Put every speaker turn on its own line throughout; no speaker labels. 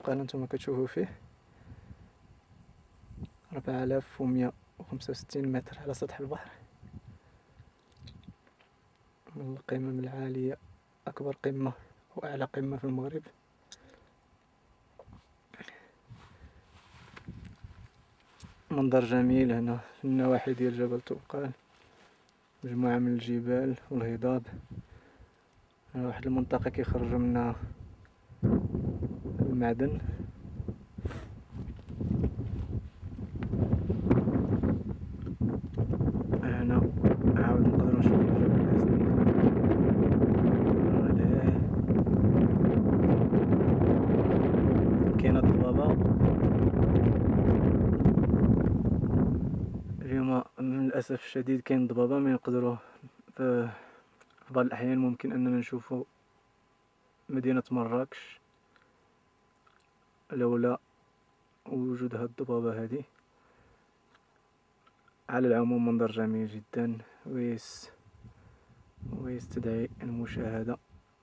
الطبقة هانتوما كتشوفو فيه 4165 متر على سطح البحر. من القمم العالية، أكبر قمة وأعلى قمة في المغرب. منظر جميل هنا في النواحي ديال جبل طبقان، مجموعة من الجبال والهضاب. واحد المنطقة كيخرج منها المعدن. هنا عاود نقدرو نشوفو جبل الحسني. كاينة الضبابة اليوم للأسف الشديد، كاين ضبابة ما نقدرو في بعض الأحيان ممكن أننا نشوفو مدينة مراكش لولا وجود هاد الضبابة هادي. على العموم منظر جميل جدا ويستدعي المشاهدة.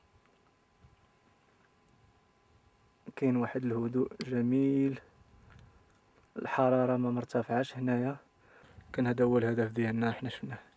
كاين واحد الهدوء جميل، الحرارة ما مرتفعاش هنايا. كان هذا هو الهدف ديالنا حنا شفناه.